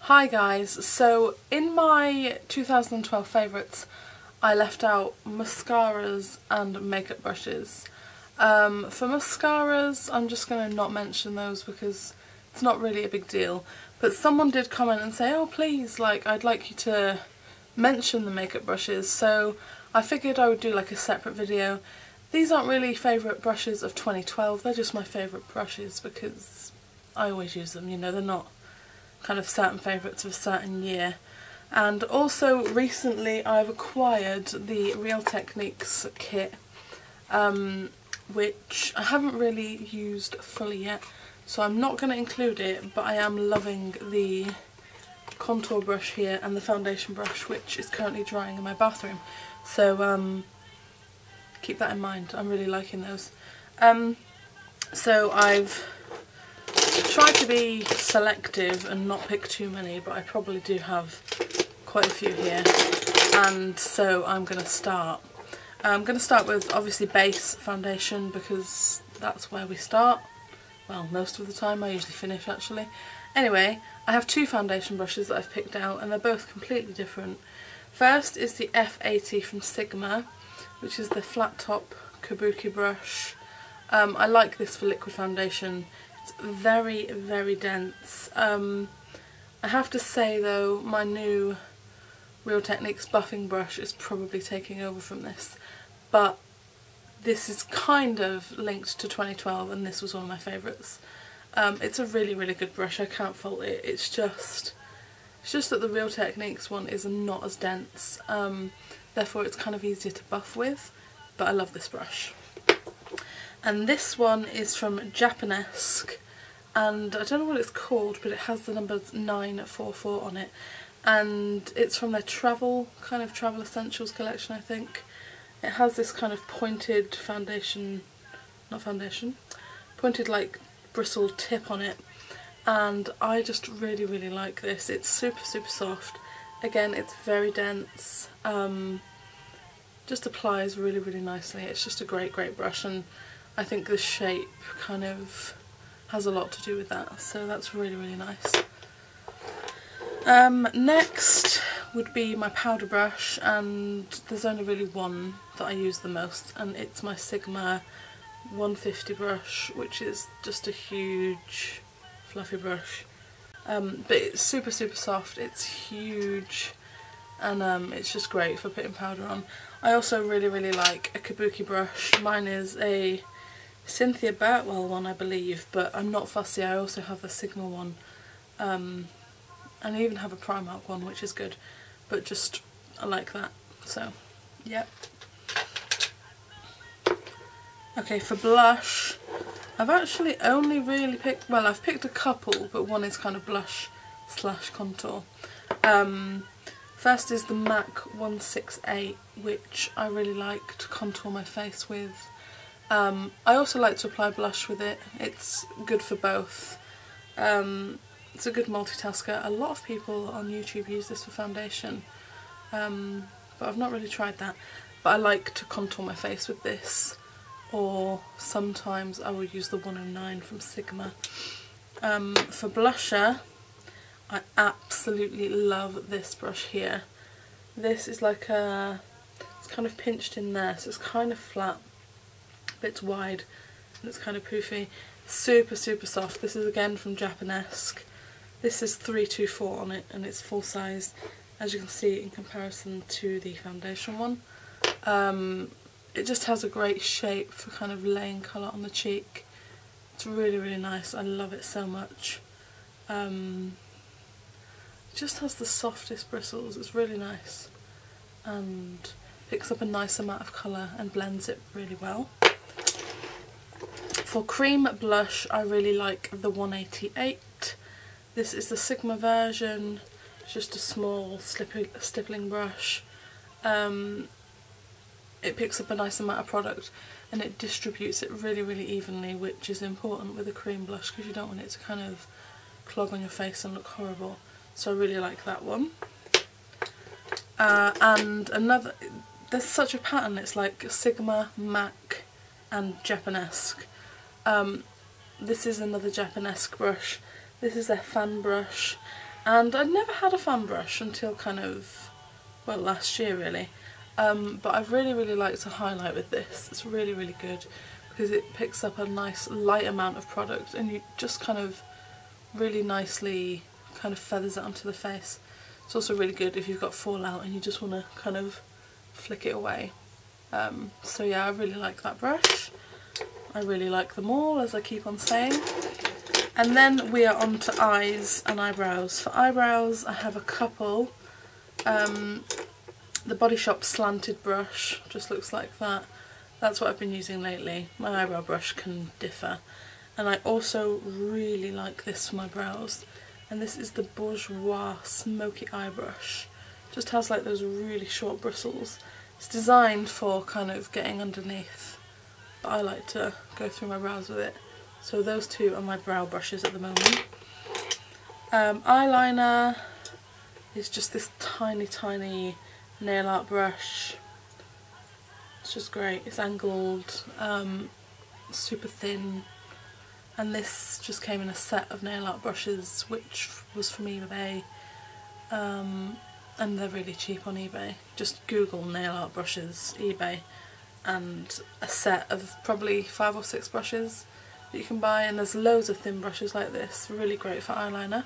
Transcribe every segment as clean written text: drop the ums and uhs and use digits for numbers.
Hi guys, so in my 2012 favourites I left out mascaras and makeup brushes. For mascaras I'm just going to not mention those because it's not really a big deal, but someone did comment and say, oh please, I'd like you to mention the makeup brushes, so I figured I would do like a separate video. These aren't really favourite brushes of 2012, they're just my favourite brushes because I always use them, you know, they're not kind of certain favourites of a certain year. And also recently I've acquired the Real Techniques kit, which I haven't really used fully yet, so I'm not going to include it, but I am loving the contour brush here and the foundation brush, which is currently drying in my bathroom, so keep that in mind. I'm really liking those. So I've tried to be selective and not pick too many, but I probably do have quite a few here, and so I'm going to start. I'm going to start with obviously base foundation because that's where we start. Well, most of the time, I usually finish actually. Anyway, I have two foundation brushes that I've picked out and they're both completely different. First is the F80 from Sigma, which is the flat top kabuki brush. I like this for liquid foundation. It's very, very dense. I have to say though, my new Real Techniques buffing brush is probably taking over from this, but this is kind of linked to 2012 and this was one of my favourites. It's a really, really good brush, I can't fault it. It's just that the Real Techniques one is not as dense, therefore it's kind of easier to buff with, but I love this brush. And this one is from Japanesque, and I don't know what it's called, but it has the numbers 944 on it, and it's from their travel essentials collection, I think. It has this kind of pointed pointed like bristle tip on it, and I just really, really like this. It's super, super soft. Again, it's very dense. Just applies really, really nicely. It's just a great, great brush, and I think the shape kind of has a lot to do with that, so that's really, really nice. Next would be my powder brush, and there's only really one that I use the most, and it's my Sigma 150 brush, which is just a huge fluffy brush. But it's super, super soft, it's huge, and it's just great for putting powder on. I also really, really like a kabuki brush. Mine is a Cynthia Birtwell one, I believe, but I'm not fussy. I also have the Sigma one, and I even have a Primark one, which is good, but just I like that, so yep. Okay, for blush, I've actually only really picked, well, I've picked a couple, but one is kind of blush slash contour. First is the MAC 168, which I really like to contour my face with. I also like to apply blush with it. It's good for both. It's a good multitasker. A lot of people on YouTube use this for foundation, but I've not really tried that. But I like to contour my face with this, or sometimes I will use the 109 from Sigma. For blusher, I absolutely love this brush here. This is like it's kind of pinched in there, so it's kind of flat, but it's wide, and it's kind of poofy. Super, super soft. This is again from Japanesque. This is 324 on it, and it's full size, as you can see in comparison to the foundation one. It just has a great shape for kind of laying colour on the cheek. It's really, really nice. I love it so much. It just has the softest bristles. It's really nice, and picks up a nice amount of colour and blends it really well. For cream blush, I really like the 188. This is the Sigma version. It's just a small stippling brush. It picks up a nice amount of product and it distributes it really, really evenly, which is important with a cream blush because you don't want it to kind of clog on your face and look horrible. So I really like that one. And another, there's such a pattern, it's like Sigma, MAC and Japanesque. This is another Japanesque brush. This is their fan brush, and I'd never had a fan brush until kind of, well, last year really, but I really like to highlight with this. It's really good because it picks up a nice light amount of product and you just kind of really nicely kind of feathers it onto the face. It's also really good if you've got fallout and you just want to kind of flick it away. So yeah, I really like that brush. I really like them all, as I keep on saying. And then we are on to eyes and eyebrows. For eyebrows I have a couple. The Body Shop slanted brush just looks like that. That's what I've been using lately. My eyebrow brush can differ. And I also really like this for my brows. And this is the Bourjois Smoky Eye Brush. Just has like those really short bristles. It's designed for kind of getting underneath, but I like to go through my brows with it. So those two are my brow brushes at the moment. Eyeliner is just this tiny nail art brush. It's just great. It's angled, super thin. And this just came in a set of nail art brushes, which was from eBay, and they're really cheap on eBay. Just Google nail art brushes, eBay, and a set of probably 5 or 6 brushes that you can buy, and there's loads of thin brushes like this, really great for eyeliner.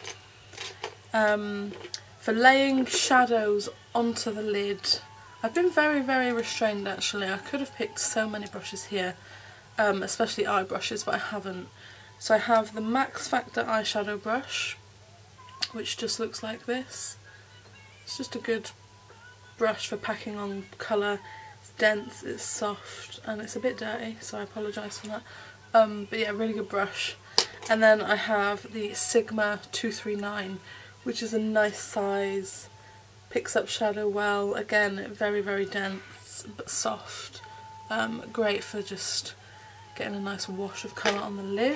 For laying shadows onto the lid, I've been very restrained actually. I could have picked so many brushes here. Especially eye brushes, but I haven't. So I have the Max Factor eyeshadow brush, which just looks like this. It's just a good brush for packing on colour. It's dense, it's soft, and it's a bit dirty, so I apologise for that. But yeah, really good brush. And then I have the Sigma 239, which is a nice size, picks up shadow well. Again, very dense, but soft. Great for just getting a nice wash of colour on the lid.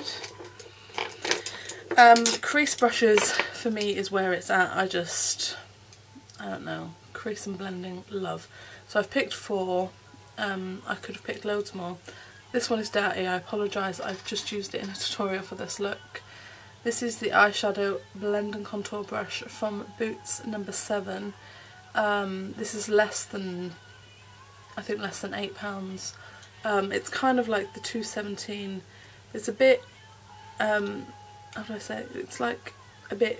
Crease brushes for me is where it's at. I don't know, crease and blending, love. So I've picked 4, I could have picked loads more. This one is dirty, I apologise, I've just used it in a tutorial for this look. This is the eyeshadow blend and contour brush from Boots number 7. This is less than £8. It's kind of like the 217. It's a bit, how do I say it? It's like a bit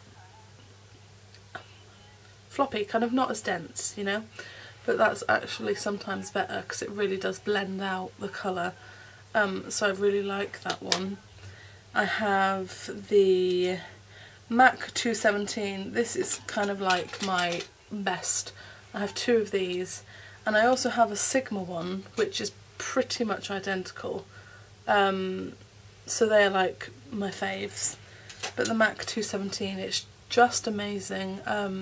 floppy, kind of not as dense, you know? But that's actually sometimes better because it really does blend out the colour. So I really like that one. I have the MAC 217. This is kind of like my best. I have 2 of these. And I also have a Sigma one, which is pretty much identical. So they're like my faves. But the MAC 217, it's just amazing.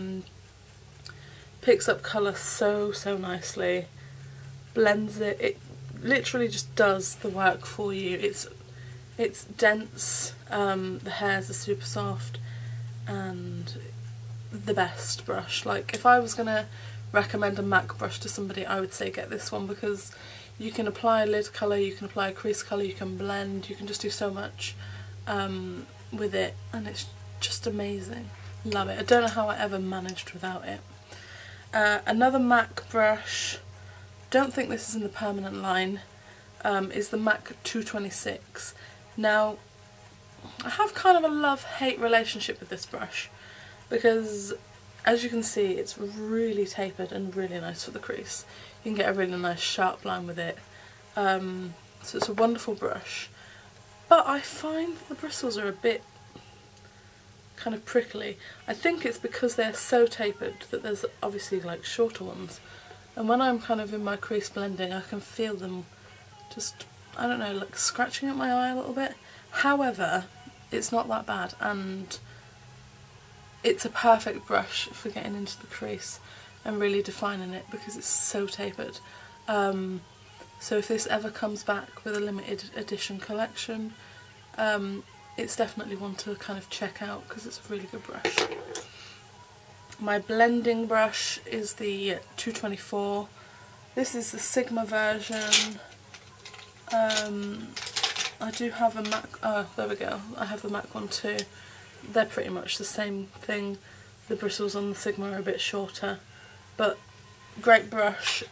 Picks up colour so nicely. Blends it. It literally just does the work for you. It's dense. The hairs are super soft, and the best brush. Like if I was gonna recommend a MAC brush to somebody, I would say get this one, because you can apply lid colour, you can apply crease colour, you can blend, you can just do so much with it, and it's just amazing. Love it. I don't know how I ever managed without it. Another MAC brush, don't think this is in the permanent line, is the MAC 226. Now, I have kind of a love-hate relationship with this brush, because as you can see, it's really tapered and really nice for the crease. You can get a really nice sharp line with it. So it's a wonderful brush. But I find the bristles are a bit kind of prickly. I think it's because they're so tapered that there's obviously like shorter ones. And when I'm kind of in my crease blending, I can feel them just, I don't know, like scratching at my eye a little bit. However, it's not that bad, and it's a perfect brush for getting into the crease and really defining it because it's so tapered. So if this ever comes back with a limited edition collection, it's definitely one to kind of check out because it's a really good brush. My blending brush is the 224. This is the Sigma version. I do have a MAC, oh there we go, I have the MAC one too. they're pretty much the same thing. The bristles on the Sigma are a bit shorter, but great brush,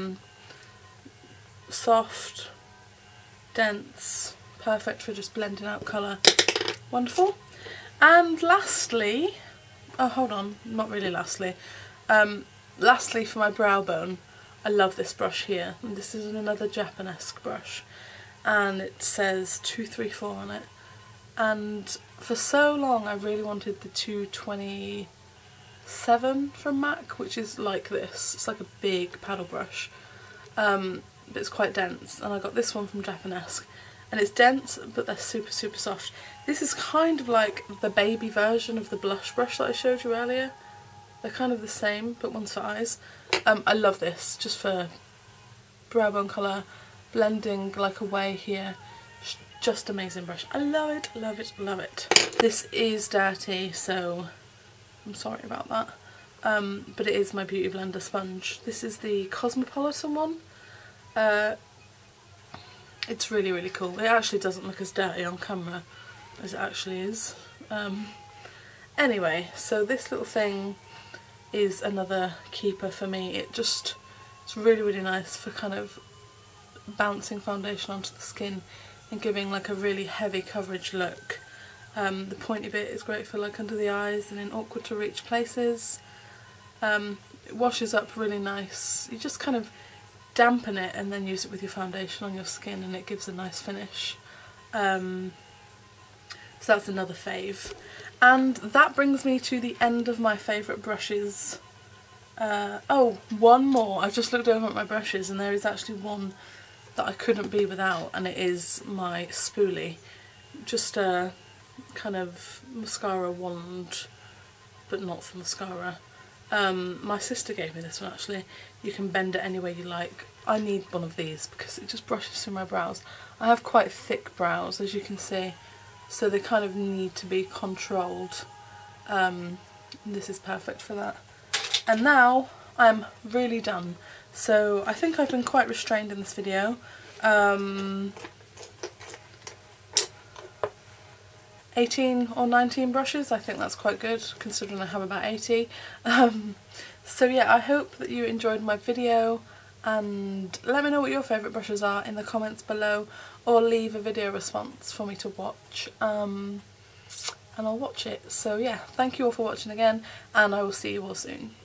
soft, dense, perfect for just blending out colour. Wonderful. And lastly, oh hold on, not really lastly, lastly for my brow bone, I love this brush here. And this is another Japanesque brush, and it says 234 on it. And for so long I really wanted the 227 from MAC, which is like this. It's like a big paddle brush, but it's quite dense. And I got this one from Japanesque, and it's dense, but they're super soft. This is kind of like the baby version of the blush brush that I showed you earlier. They're kind of the same, but one's for eyes. I love this just for brow bone colour, blending like away here. Just amazing brush. I love it, love it, love it. This is dirty, so I'm sorry about that. But it is my Beauty Blender sponge. This is the Cosmopolitan one. It's really cool. It actually doesn't look as dirty on camera as it actually is. Anyway, so this little thing is another keeper for me. It's really nice for kind of bouncing foundation onto the skin and giving like a really heavy coverage look. The pointy bit is great for like under the eyes and in awkward to reach places. It washes up really nice. You just kind of dampen it and then use it with your foundation on your skin, and it gives a nice finish. So that's another fave. And that brings me to the end of my favourite brushes. Oh, one more. I've just looked over at my brushes and there is actually one that I couldn't be without, and it is my spoolie. Just a kind of mascara wand, but not for mascara. My sister gave me this one actually. You can bend it any way you like. I need one of these because it just brushes through my brows. I have quite thick brows, as you can see, so they kind of need to be controlled. This is perfect for that. And now I'm really done. So I think I've been quite restrained in this video. 18 or 19 brushes, I think that's quite good considering I have about 80. So yeah, I hope that you enjoyed my video, and let me know what your favourite brushes are in the comments below, or leave a video response for me to watch, and I'll watch it. So yeah, thank you all for watching again, and I will see you all soon.